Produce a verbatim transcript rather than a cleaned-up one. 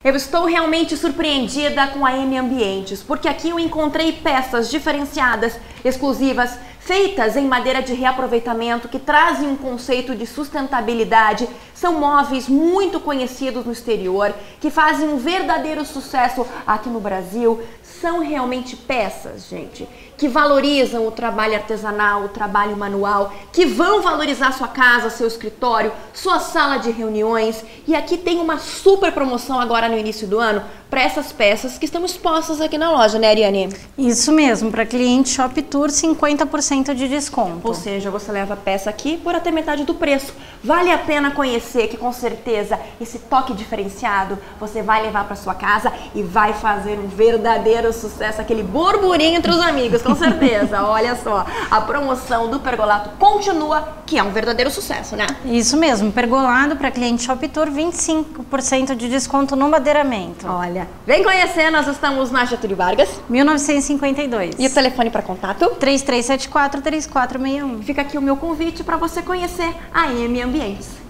Eu estou realmente surpreendida com a M Ambientes, porque aqui eu encontrei peças diferenciadas, exclusivas, feitas em madeira de reaproveitamento, que trazem um conceito de sustentabilidade. São móveis muito conhecidos no exterior, que fazem um verdadeiro sucesso aqui no Brasil. São realmente peças, gente, que valorizam o trabalho artesanal, o trabalho manual, que vão valorizar sua casa, seu escritório, sua sala de reuniões. E aqui tem uma super promoção agora no início do ano para essas peças que estão expostas aqui na loja, né, Ariane? Isso mesmo, para cliente Shop Tour, cinquenta por cento de desconto. Ou seja, você leva a peça aqui por até metade do preço. Vale a pena conhecer, que com certeza esse toque diferenciado você vai levar para sua casa e vai fazer um verdadeiro sucesso, aquele burburinho entre os amigos, com certeza. Olha só, a promoção do Pergolato continua, que é um verdadeiro sucesso, né? Isso mesmo, Pergolado para cliente Shop Tour, vinte e cinco por cento de desconto no madeiramento. Olha, vem conhecer, nós estamos na Getúlio Vargas, mil novecentos e cinquenta e dois. E o telefone para contato? três três sete quatro, três quatro seis um. Fica aqui o meu convite para você conhecer a M Ambientes.